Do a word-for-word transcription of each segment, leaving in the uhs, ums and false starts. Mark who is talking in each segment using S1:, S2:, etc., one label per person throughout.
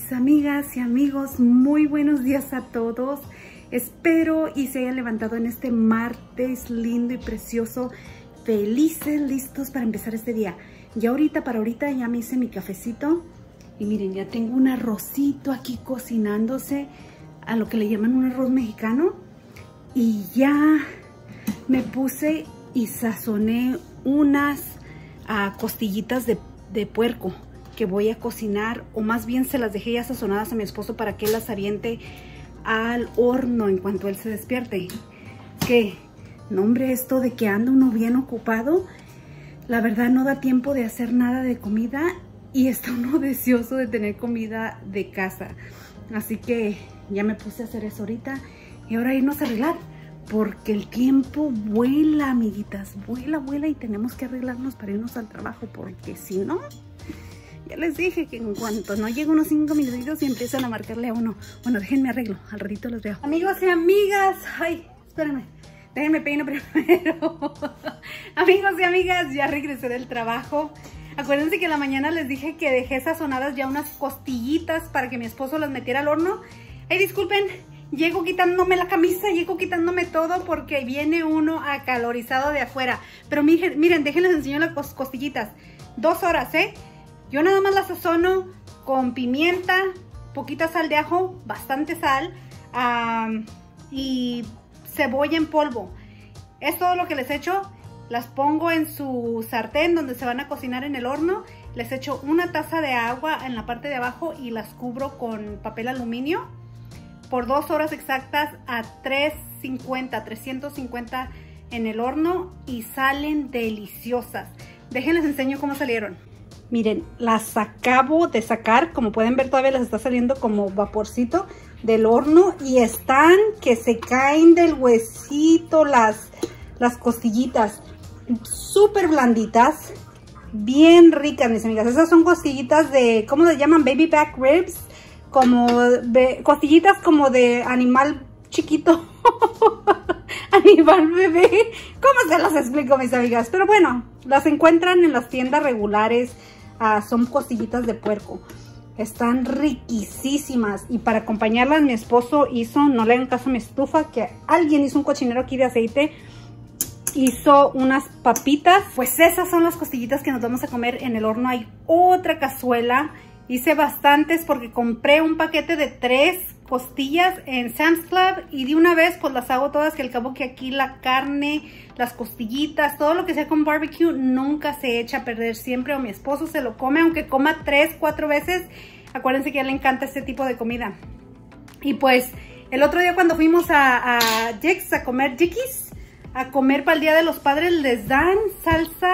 S1: mis amigas y amigos, muy buenos días a todos. Espero y se hayan levantado en este martes lindo y precioso, felices, listos para empezar este día. Ya ahorita, para ahorita ya me hice mi cafecito y miren, ya tengo un arrocito aquí cocinándose, a lo que le llaman un arroz mexicano, y ya me puse y sazoné unas uh, costillitas de, de puerco que voy a cocinar, o más bien se las dejé ya sazonadas a mi esposo para que él las aviente al horno en cuanto él se despierte. Que, no hombre, esto de que anda uno bien ocupado, la verdad no da tiempo de hacer nada de comida y está uno deseoso de tener comida de casa. Así que ya me puse a hacer eso ahorita y ahora irnos a arreglar, porque el tiempo vuela, amiguitas, vuela, vuela, y tenemos que arreglarnos para irnos al trabajo, porque si no, ya les dije que en cuanto no lleguen unos cinco minutitos y empiezan a marcarle a uno. Bueno, déjenme arreglo, al ratito los veo. Amigos y amigas, ay, espérenme, déjenme peino primero. Amigos y amigas, ya regresé del trabajo. Acuérdense que en la mañana les dije que dejé sazonadas ya unas costillitas para que mi esposo las metiera al horno. Ay, disculpen, llego quitándome la camisa, llego quitándome todo porque viene uno acalorizado de afuera. Pero miren, miren, déjenles enseño las costillitas. Dos horas, ¿eh? Yo nada más las sazono con pimienta, poquita sal de ajo, bastante sal, um, y cebolla en polvo. Es todo lo que les echo. Las pongo en su sartén donde se van a cocinar en el horno. Les echo una taza de agua en la parte de abajo y las cubro con papel aluminio por dos horas exactas a trescientos cincuenta en el horno, y salen deliciosas. Déjenles enseño cómo salieron. Miren, las acabo de sacar, como pueden ver todavía les está saliendo como vaporcito del horno y están que se caen del huesito las, las costillitas. Súper blanditas, bien ricas, mis amigas. Esas son costillitas de, ¿cómo se llaman? Baby back ribs, como de, costillitas como de animal chiquito. Animal bebé. ¿Cómo se las explico, mis amigas? Pero bueno, las encuentran en las tiendas regulares. Uh, son costillitas de puerco. Están riquísimas. Y para acompañarlas, mi esposo hizo, no le hagan caso a mi estufa, que alguien hizo un cochinero aquí de aceite. Hizo unas papitas. Pues esas son las costillitas que nos vamos a comer en el horno. Hay otra cazuela. Hice bastantes porque compré un paquete de tres costillas en Sam's Club y de una vez pues las hago todas, que al cabo que aquí la carne, las costillitas, todo lo que sea con barbecue nunca se echa a perder siempre, o mi esposo se lo come, aunque coma tres, cuatro veces. Acuérdense que a él le encanta este tipo de comida. Y pues el otro día cuando fuimos a, a Jake's a comer Dickies, a comer para el Día de los Padres, les dan salsa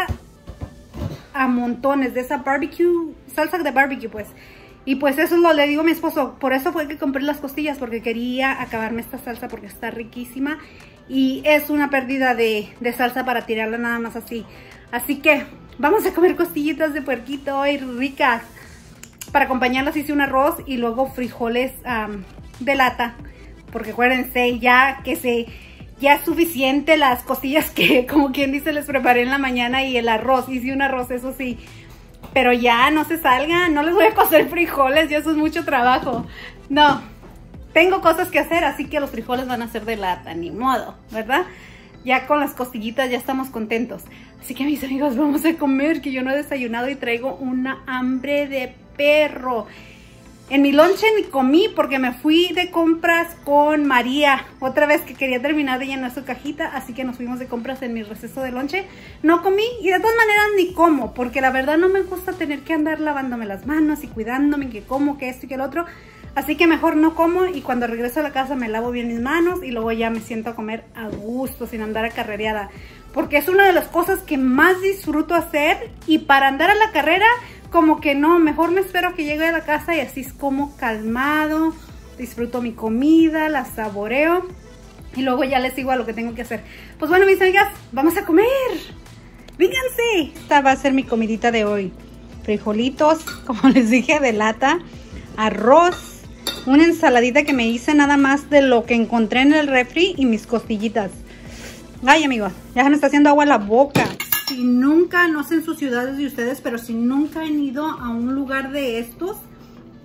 S1: a montones de esa barbecue, salsa de barbecue pues. Y pues eso lo le digo a mi esposo, por eso fue que compré las costillas, porque quería acabarme esta salsa porque está riquísima y es una pérdida de, de salsa para tirarla nada más así. Así que vamos a comer costillitas de puerquito hoy ricas. Para acompañarlas hice un arroz y luego frijoles um, de lata, porque acuérdense ya que se... ya es suficiente las costillas que, como quien dice, les preparé en la mañana, y el arroz, hice un arroz, eso sí. Pero ya, no se salgan, no les voy a cocer frijoles, ya eso es mucho trabajo. No, tengo cosas que hacer, así que los frijoles van a ser de lata, ni modo, ¿verdad? Ya con las costillitas ya estamos contentos. Así que mis amigos, vamos a comer, que yo no he desayunado y traigo una hambre de perro. En mi lonche ni comí porque me fui de compras con María. Otra vez que quería terminar de llenar su cajita, así que nos fuimos de compras en mi receso de lonche. No comí y de todas maneras ni como, porque la verdad no me gusta tener que andar lavándome las manos y cuidándome que como, que esto y que el otro. Así que mejor no como, y cuando regreso a la casa me lavo bien mis manos y luego ya me siento a comer a gusto sin andar acarrereada. Porque es una de las cosas que más disfruto hacer, y para andar a la carrera... como que no, mejor me espero que llegue a la casa y así es como calmado, disfruto mi comida, la saboreo y luego ya les digo a lo que tengo que hacer. Pues bueno, mis amigas, vamos a comer. ¡Vénganse! Esta va a ser mi comidita de hoy. Frijolitos, como les dije, de lata, arroz, una ensaladita que me hice nada más de lo que encontré en el refri y mis costillitas. Ay, amigos, ya se me está haciendo agua en la boca. Si nunca, no sé en sus ciudades de ustedes, pero si nunca han ido a un lugar de estos,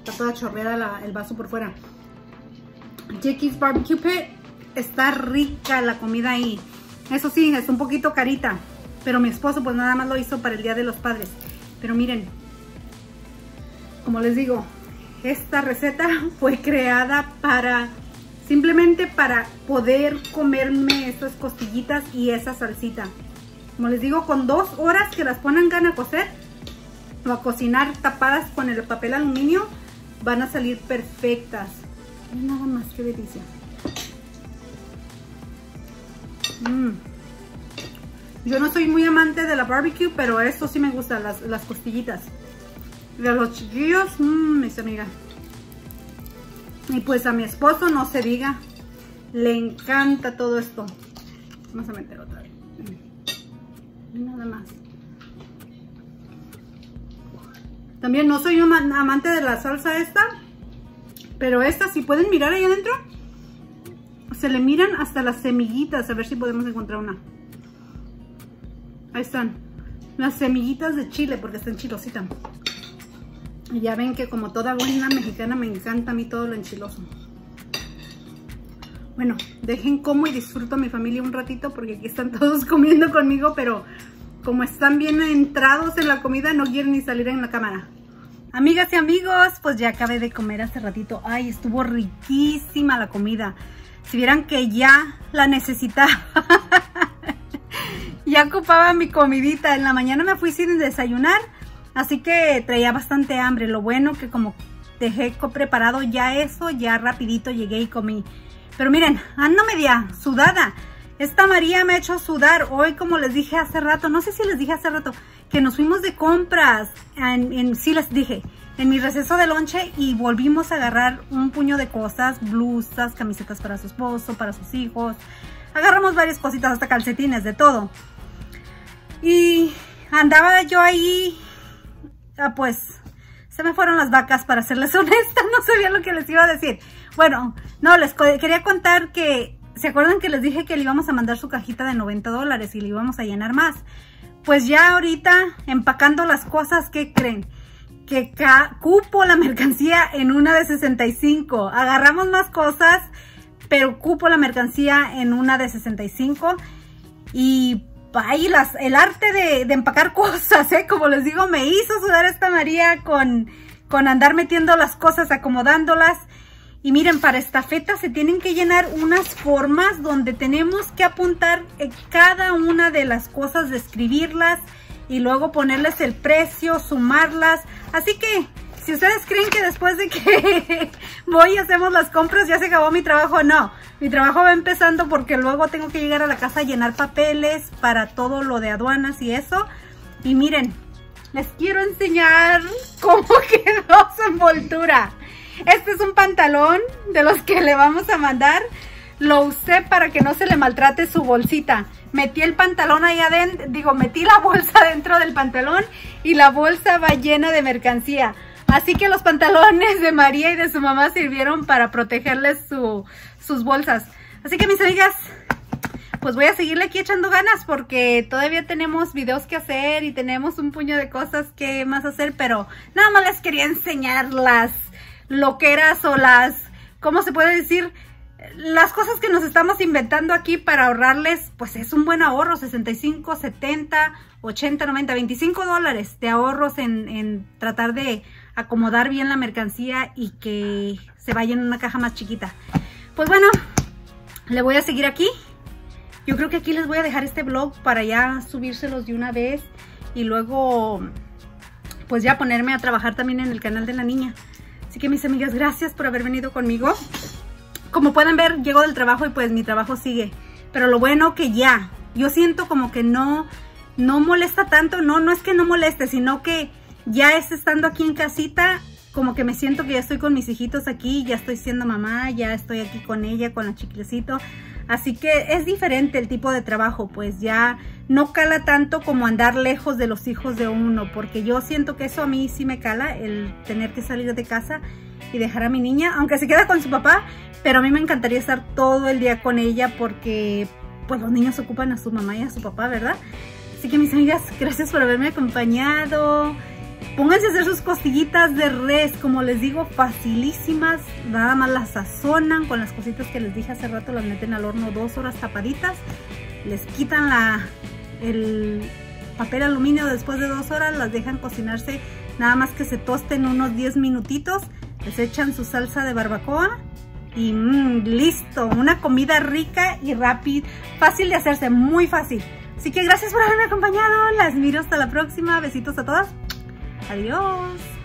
S1: Está toda chorreada la, el vaso por fuera. Jackie's Barbecue Pit. Está rica la comida ahí. Eso sí, es un poquito carita. Pero mi esposo pues nada más lo hizo para el Día de los Padres. Pero miren, como les digo, esta receta fue creada para, simplemente para poder comerme estas costillitas y esa salsita. Como les digo, con dos horas que las pongan a cocer o a cocinar tapadas con el papel aluminio, van a salir perfectas. Nada más, qué delicia. Mm. Yo no soy muy amante de la barbecue, pero esto sí me gusta, las, las costillitas. De los chiquillos, mmm, mis amigas. Y pues a mi esposo no se diga. Le encanta todo esto. Vamos a meter otra vez. Nada más. También no soy un amante de la salsa esta. Pero esta, si pueden mirar ahí adentro, se le miran hasta las semillitas. A ver si podemos encontrar una. Ahí están. Las semillitas de chile, porque está enchilosita. Y ya ven que como toda buena mexicana me encanta a mí todo lo enchiloso. Bueno, dejen como y disfruto a mi familia un ratito porque aquí están todos comiendo conmigo, pero como están bien entrados en la comida no quieren ni salir en la cámara. Amigas y amigos, pues ya acabé de comer hace ratito. Ay, estuvo riquísima la comida. Si vieran que ya la necesitaba. Ya ocupaba mi comidita. En la mañana me fui sin desayunar, así que traía bastante hambre. Lo bueno que como dejé preparado ya eso, ya rapidito llegué y comí. Pero miren, ando media sudada. Esta María me ha hecho sudar. Hoy, como les dije hace rato, no sé si les dije hace rato, que nos fuimos de compras. En, en, sí les dije, en mi receso de lonche, y volvimos a agarrar un puño de cosas, blusas, camisetas para su esposo, para sus hijos. Agarramos varias cositas, hasta calcetines, de todo. Y andaba yo ahí, ah, pues, se me fueron las vacas, para serles honesta, no sabía lo que les iba a decir. Bueno, no, les quería contar que, ¿se acuerdan que les dije que le íbamos a mandar su cajita de noventa dólares y le íbamos a llenar más? Pues ya ahorita, empacando las cosas, ¿qué creen? Que cupo la mercancía en una de sesenta y cinco. Agarramos más cosas, pero cupo la mercancía en una de sesenta y cinco. Y ahí las, el arte de, de empacar cosas, ¿eh? Como les digo, me hizo sudar esta María con, con andar metiendo las cosas, acomodándolas. Y miren, para estafeta se tienen que llenar unas formas donde tenemos que apuntar cada una de las cosas, describirlas y luego ponerles el precio, sumarlas. Así que si ustedes creen que después de que voy y hacemos las compras ya se acabó mi trabajo, no. Mi trabajo va empezando porque luego tengo que llegar a la casa a llenar papeles para todo lo de aduanas y eso. Y miren, les quiero enseñar cómo quedó su envoltura. Este es un pantalón de los que le vamos a mandar. Lo usé para que no se le maltrate su bolsita. Metí el pantalón ahí adentro, digo, metí la bolsa dentro del pantalón y la bolsa va llena de mercancía. Así que los pantalones de María y de su mamá sirvieron para protegerles su, sus bolsas. Así que mis amigas, pues voy a seguirle aquí echando ganas porque todavía tenemos videos que hacer y tenemos un puño de cosas que más hacer, pero nada más les quería enseñar las loqueras o las, ¿cómo se puede decir? Las cosas que nos estamos inventando aquí para ahorrarles, pues es un buen ahorro, sesenta y cinco, setenta, ochenta, noventa, veinticinco dólares de ahorros en, en tratar de acomodar bien la mercancía y que se vaya en una caja más chiquita. Pues bueno, le voy a seguir aquí. Yo creo que aquí les voy a dejar este vlog para ya subírselos de una vez y luego pues ya ponerme a trabajar también en el canal de la niña. Así que mis amigas, gracias por haber venido conmigo. Como pueden ver, llego del trabajo y pues mi trabajo sigue. Pero lo bueno que ya, yo siento como que no, no molesta tanto. No, no es que no moleste, sino que ya es estando aquí en casita, como que me siento que ya estoy con mis hijitos aquí, ya estoy siendo mamá, ya estoy aquí con ella, con la chiquecito. Así que es diferente el tipo de trabajo, pues ya no cala tanto como andar lejos de los hijos de uno, porque yo siento que eso a mí sí me cala, el tener que salir de casa y dejar a mi niña, aunque se queda con su papá, pero a mí me encantaría estar todo el día con ella porque pues los niños ocupan a su mamá y a su papá, ¿verdad? Así que mis amigas, gracias por haberme acompañado. Pónganse a hacer sus costillitas de res, como les digo, facilísimas. Nada más las sazonan con las cositas que les dije hace rato, las meten al horno dos horas tapaditas. Les quitan la, el papel aluminio después de dos horas, las dejan cocinarse, nada más que se tosten unos diez minutitos. Les echan su salsa de barbacoa y mmm, listo. Una comida rica y rápida, fácil de hacerse, muy fácil. Así que gracias por haberme acompañado. Las miro hasta la próxima. Besitos a todas. Adiós.